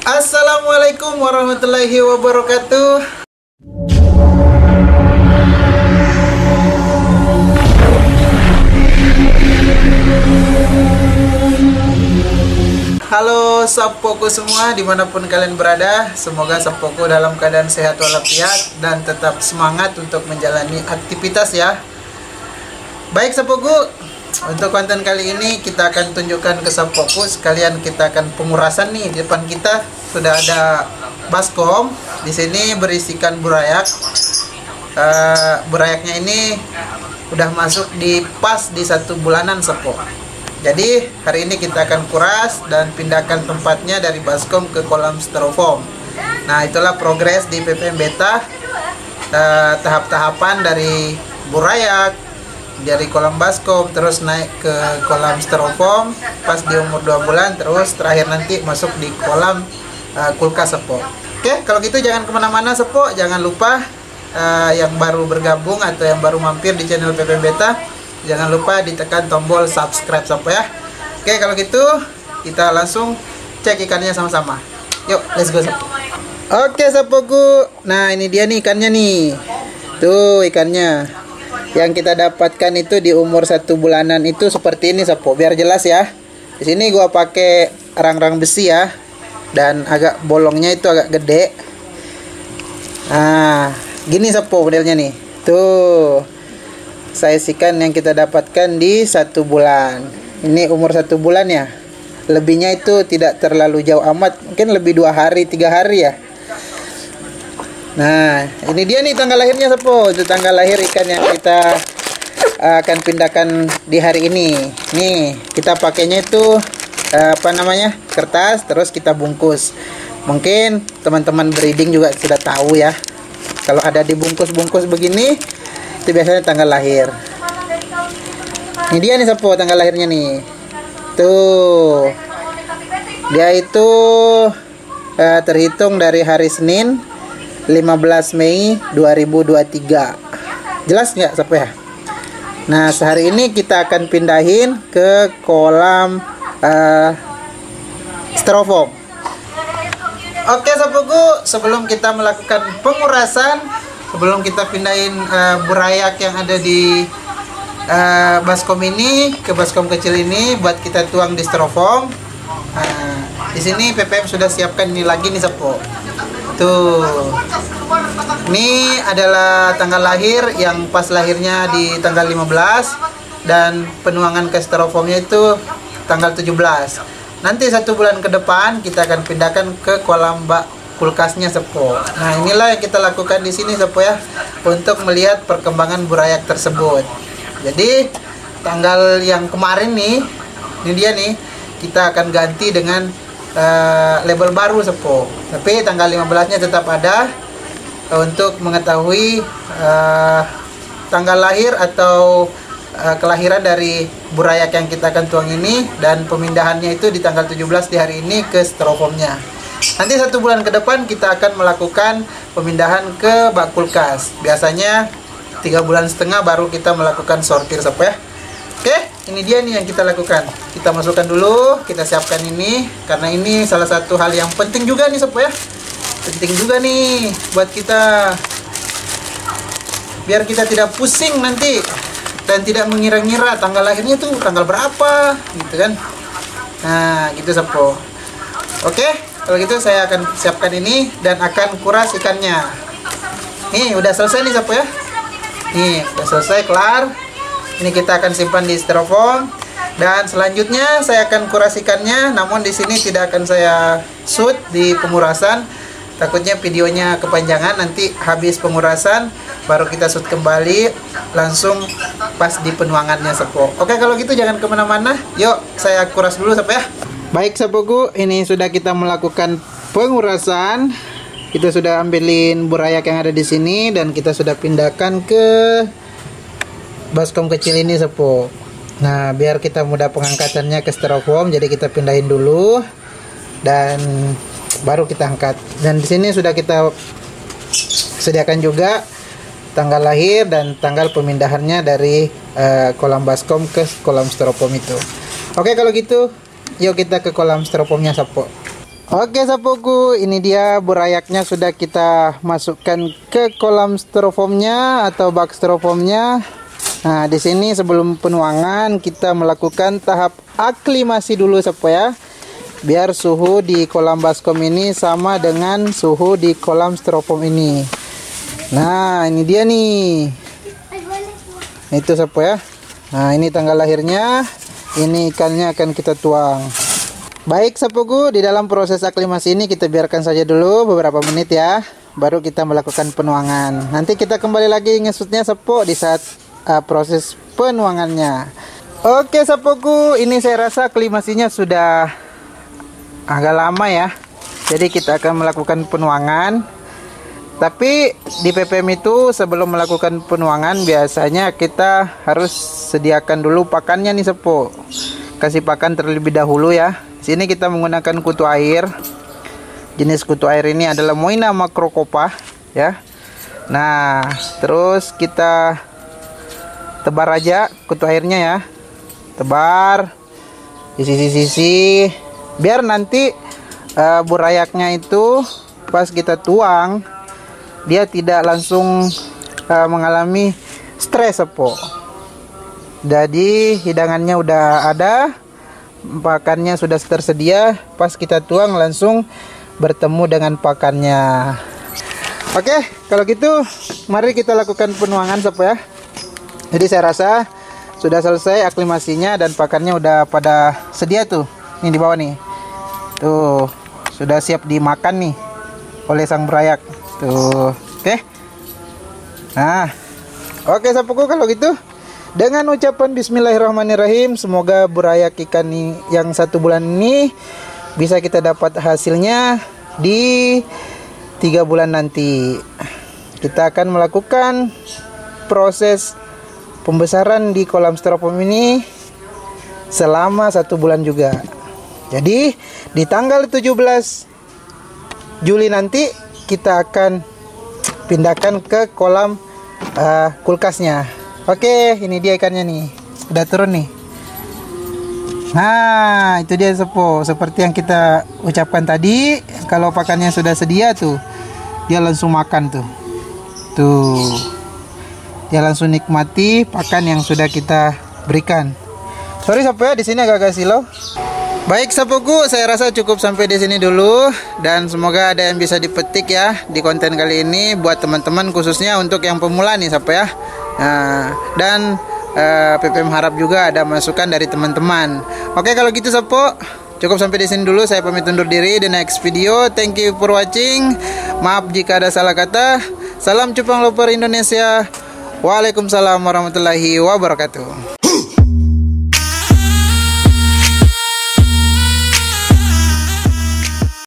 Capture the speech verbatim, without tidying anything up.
Assalamualaikum warahmatullahi wabarakatuh. Halo Sapoku semua dimanapun kalian berada. Semoga Sapoku dalam keadaan sehat walafiat dan tetap semangat untuk menjalani aktivitas ya. Baik Sapoku, untuk konten kali ini kita akan tunjukkan ke Sapoku, sekalian kita akan pengurasan nih. Di depan kita sudah ada baskom. Di sini berisikan burayak. Uh, burayaknya ini udah masuk di pas di satu bulanan Sapoku. Jadi hari ini kita akan kuras dan pindahkan tempatnya dari baskom ke kolam styrofoam. Nah, itulah progres di P P M Beta. Uh, tahap-tahapan dari burayak dari kolam baskom terus naik ke kolam styrofoam pas di umur dua bulan, terus terakhir nanti masuk di kolam uh, kulkas Sepo. Oke, kalau gitu jangan kemana-mana Sepo. Jangan lupa uh, yang baru bergabung atau yang baru mampir di channel P P M Beta, jangan lupa ditekan tombol subscribe Sepo ya. Oke, kalau gitu kita langsung cek ikannya sama-sama. Yuk, let's go Sepo. Oke Sepoku, nah ini dia nih ikannya nih. Tuh ikannya. Yang kita dapatkan itu di umur satu bulanan itu seperti ini Sepo, biar jelas ya. Di sini gua pakai rang-rang besi ya, dan agak bolongnya itu agak gede. Nah, gini Sepo modelnya nih. Tuh, size ikan yang kita dapatkan di satu bulan. Ini umur satu bulan ya. Lebihnya itu tidak terlalu jauh amat, mungkin lebih dua hari, tiga hari ya. Nah, ini dia nih tanggal lahirnya Sepo. Itu tanggal lahir ikan yang kita uh, akan pindahkan di hari ini. Nih, kita pakainya itu uh, apa namanya? kertas, terus kita bungkus. Mungkin teman-teman breeding juga sudah tahu ya. Kalau ada dibungkus-bungkus begini, itu biasanya tanggal lahir. Ini dia nih Sepo tanggal lahirnya nih. Tuh. Dia itu uh, terhitung dari hari Senin lima belas Mei dua ribu dua puluh tiga. Jelas nggak Sepo ya? Nah, sehari ini kita akan pindahin ke kolam uh, styrofoam. Oke Sepoku, sebelum kita melakukan pengurasan, sebelum kita pindahin uh, burayak yang ada di uh, baskom ini ke baskom kecil ini buat kita tuang di styrofoam. Nah, di sini P P M sudah siapkan ini lagi nih Sepo. Tuh, ini adalah tanggal lahir yang pas lahirnya di tanggal lima belas dan penuangan ke styrofoamnya itu tanggal tujuh belas. Nanti satu bulan ke depan kita akan pindahkan ke kolam bak kulkasnya Sepo. Nah, inilah yang kita lakukan di sini Sepo ya, untuk melihat perkembangan burayak tersebut. Jadi tanggal yang kemarin nih, ini dia nih, kita akan ganti dengan Uh, label baru Sepo, tapi tanggal lima belasnya tetap ada uh, untuk mengetahui uh, tanggal lahir atau uh, kelahiran dari burayak yang kita akan tuang ini, dan pemindahannya itu di tanggal tujuh belas di hari ini ke styrofoamnya. Nanti satu bulan ke depan kita akan melakukan pemindahan ke bak kulkas. Biasanya tiga bulan setengah baru kita melakukan sortir Sepo ya. Oke, ini dia nih yang kita lakukan. Kita masukkan dulu, kita siapkan ini, karena ini salah satu hal yang penting juga nih Sepo ya. Penting juga nih buat kita, biar kita tidak pusing nanti dan tidak mengira-ngira tanggal lahirnya tuh tanggal berapa gitu kan. Nah, gitu Sepo. Oke, kalau gitu saya akan siapkan ini dan akan kuras ikannya. Nih, udah selesai nih Sepo ya. Nih, udah selesai, kelar. Ini kita akan simpan di styrofoam, dan selanjutnya saya akan kuras ikannya. Namun di sini tidak akan saya shoot di pengurasan, takutnya videonya kepanjangan. Nanti habis pengurasan baru kita shoot kembali langsung pas di penuangannya Sepo. Oke, kalau gitu jangan kemana-mana. Yuk saya kuras dulu Sepo ya. Baik Sepoku, ini sudah kita melakukan pengurasan. Kita sudah ambilin burayak yang ada di sini dan kita sudah pindahkan ke baskom kecil ini Sepo. Nah, biar kita mudah pengangkatannya ke styrofoam, jadi kita pindahin dulu dan baru kita angkat. Dan di sini sudah kita sediakan juga tanggal lahir dan tanggal pemindahannya dari uh, kolam baskom ke kolam styrofoam itu. Oke, kalau gitu yuk kita ke kolam styrofoamnya Sepo. Oke sapuku, ini dia burayaknya sudah kita masukkan ke kolam styrofoamnya atau bak styrofoamnya. Nah, di sini sebelum penuangan kita melakukan tahap aklimasi dulu sapu ya. Biar suhu di kolam baskom ini sama dengan suhu di kolam styrofoam ini. Nah, ini dia nih. Itu sapu ya. Nah, ini tanggal lahirnya. Ini ikannya akan kita tuang. Baik sapuku, di dalam proses aklimasi ini kita biarkan saja dulu beberapa menit ya. Baru kita melakukan penuangan. Nanti kita kembali lagi ngesutnya sapu di saat uh, proses penuangannya. Oke sapuku, ini saya rasa aklimasinya sudah agak lama ya. Jadi kita akan melakukan penuangan. Tapi di P P M itu sebelum melakukan penuangan biasanya kita harus sediakan dulu pakannya nih sapu. Kasih pakan terlebih dahulu ya. Sini kita menggunakan kutu air. Jenis kutu air ini adalah Moina Macrocopa ya. Nah, terus kita tebar aja kutu airnya ya. Tebar di sisi-sisi biar nanti uh, burayaknya itu pas kita tuang dia tidak langsung uh, mengalami stres sepo. Jadi hidangannya udah ada, pakannya sudah tersedia, pas kita tuang langsung bertemu dengan pakannya. Oke, kalau gitu mari kita lakukan penuangan sepo ya. Jadi saya rasa sudah selesai aklimasinya dan pakannya udah pada sedia tuh. Ini di bawah nih. Tuh, sudah siap dimakan nih oleh sang berayak. Tuh, oke. Nah, oke sapuku kalau gitu. Dengan ucapan bismillahirrahmanirrahim, semoga burayak ikan yang satu bulan ini bisa kita dapat hasilnya di tiga bulan nanti. Kita akan melakukan proses pembesaran di kolam styrofoam ini selama satu bulan juga. Jadi di tanggal tujuh belas Juli nanti kita akan pindahkan ke kolam uh, kulkasnya. Oke, ini dia ikannya nih. Udah turun nih. Nah, itu dia sepo. Seperti yang kita ucapkan tadi, kalau pakannya sudah sedia tuh, dia langsung makan tuh. Tuh. Dia langsung nikmati pakan yang sudah kita berikan. Sorry sepo ya, di sini agak-agak silau. Baik sapuku, saya rasa cukup sampai di sini dulu dan semoga ada yang bisa dipetik ya di konten kali ini buat teman-teman khususnya untuk yang pemula nih sapu ya. Nah, dan uh, P P M harap juga ada masukan dari teman-teman. Oke kalau gitu sapu, cukup sampai di sini dulu. Saya pamit undur diri. The next video. Thank you for watching. Maaf jika ada salah kata. Salam cupang loper Indonesia. Waalaikumsalam warahmatullahi wabarakatuh.